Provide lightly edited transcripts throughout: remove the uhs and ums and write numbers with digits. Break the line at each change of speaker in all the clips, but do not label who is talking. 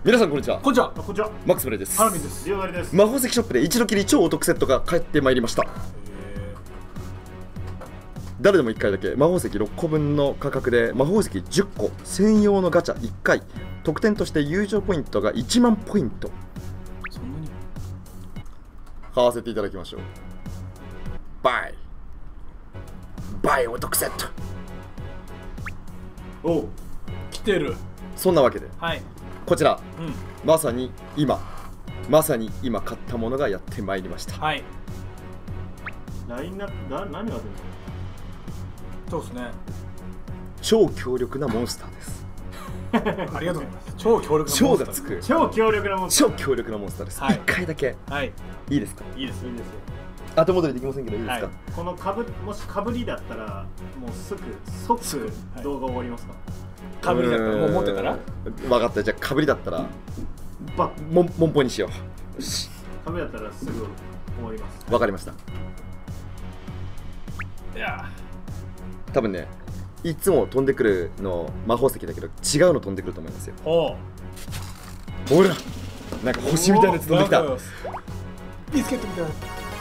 皆さんこんにちは。
こんにちは。
こんにちは。
マックスブレイです。
ハラミです。
リオナリです。
魔法石ショップで一度きり超お得セットが帰ってまいりました。誰でも1回だけ魔法石6個分の価格で魔法石10個専用のガチャ1回、特典として友情ポイントが1万ポイント
そんなに
買わせていただきましょう。バイお得セット。
おう、
来てる。
そんなわけで
はい。
こちら、
うん。
まさに今買ったものがやってまいりました。
はい。
ラインナップ何が出るの？
そうですね。
超強力なモンスターです。
ありがとうございます。超強力な
超
モンスター
がつく
超強力なもん。
超強力なモンスターです。
はい
1回だけ
はい。
いいですか？
いいです。
いいですよ。
後戻りできませんけどいいですか？
はい
このもしかぶりだったらもう即動画終わりますか？
かぶりだったらもう持ってたら。
分かった。じゃあかぶりだったら
バッ
モンポにしよう。よし、
かぶりだったらすぐ終わります。
分かりました。
いや
多分ね、いつも飛んでくるの魔法石だけど違うの飛んでくると思いますよ。
おう。
ほら、なんか星みたいなやつ飛んできた。うわ
ビスケットみたいな。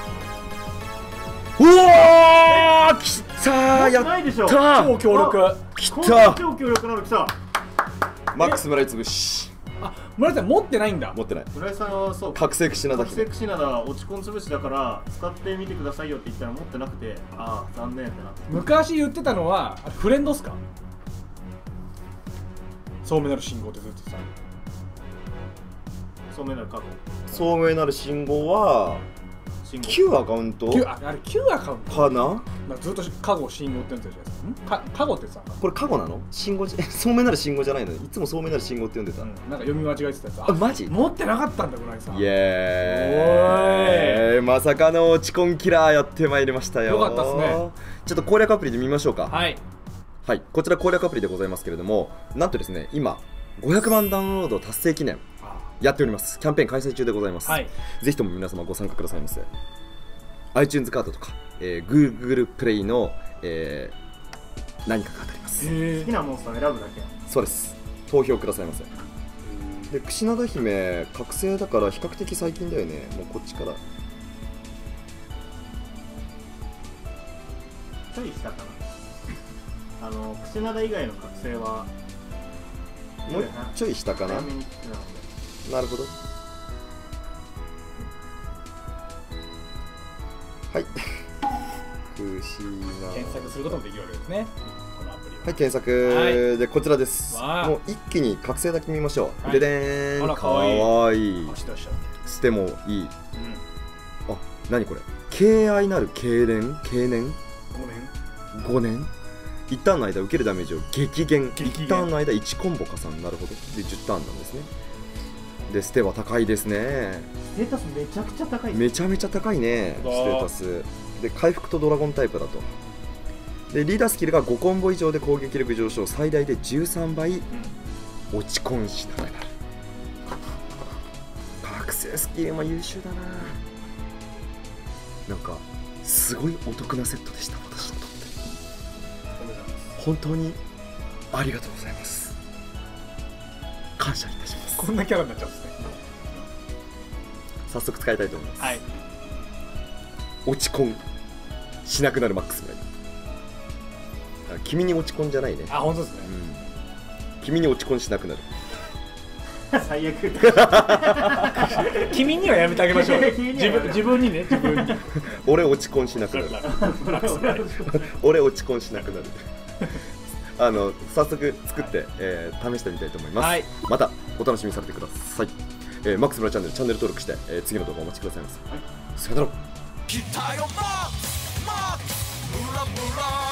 ー、きたー、や
ないでしょ。
ったー、
超強力。
き
こんな
たー。
超強力なの来た。
マックス村井つぶし
あ、村井さん持ってないんだ。
持ってない。
村井さんはそう。
覚醒しなだ
覚
け
醒しなだ落ち込んつぶしだから使ってみてくださいよって言ったら持ってなくて、ああ残念ってなって。
昔言ってたのはあれフレンドっすか？そうめなる信号ってずっとさ。
そうめんなる過去。
聡明なる信号は
信号。
旧アカウント
あれ旧アカウント
かな。
なんかずっとカゴ信号ってやつじゃないですか。カゴってさ、
これカゴなの？信号じゃ聡明なる信号じゃないの？いつも聡明なる信号って呼んでた。
なんか読み間違えてたやつ。
あ、マジ？
持ってなかったんだ村井さん。
イエーイ。まさかの落ちコンキラーやってまいりましたよ。
よかったっすね。
ちょっと攻略アプリで見ましょうか。
はい。
はい、こちら攻略アプリでございますけれども、なんとですね、今500万ダウンロード達成記念やっております。キャンペーン開催中でございます。
はい。
ぜひとも皆様ご参加くださいませ。 iTunes カードとか、Google プレイの、何かが当たります。
好きなモンスター選ぶだけ。
そうです。投票くださいませ。で、櫛灘姫覚醒だから比較的最近だよね。もうこっちから
ちょいしたかな。櫛灘以外の覚醒は
もうちょい下かな。
早めに来てたので。
なるほど。はい。櫛灘。
検索することもできるわけですね。このアプリは。
はい、検索、
はい
でこちらです。
わあ
もう一気に覚醒だけ見ましょう。
はい
ででーん、
あら
かわいい。
あ、してました。
捨てもいい。
うん。
あ、何これ。敬愛なる経年
5年。
5年。一ターンの間受けるダメージを激減。
激減
一ターンの間1コンボ加算。なるほど。で10ターンなんですね。で捨ては高いですね。
ステータスめちゃくちゃ高い。
めちゃめちゃ高いね、ステータスで。回復とドラゴンタイプだと。でリーダースキルが5コンボ以上で攻撃力上昇、最大で13倍落ち込んしなくなる。覚醒スキルも優秀だな。なんかすごいお得なセットでした、私にとって。本当にありがとうございます。感謝いたします。
こんなキャラになっちゃうんですね。
早速使いたいと思います。
はい。
落ち込んしなくなるマックスぐらい。あ、君に落ち込んじゃないね。
あ、本当ですね。
うん、君に落ち込んしなくなる。
最悪。
君にはやめてあげましょう。
君にはやめて
自分にね、自分に。
俺落ち込んしなくなる。俺落ち込んしなくなる。早速作って、試してみたいと思います。
はい、
またお楽しみにされてください。マックスブラチャンネル登録して、次の動画お待ちくださいませ。さよなら。